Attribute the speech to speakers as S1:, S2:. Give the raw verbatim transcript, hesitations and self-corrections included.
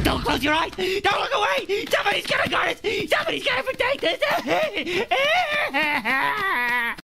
S1: Don't close your eyes! Don't look away! Somebody's gonna guard us! Somebody's gonna protect us!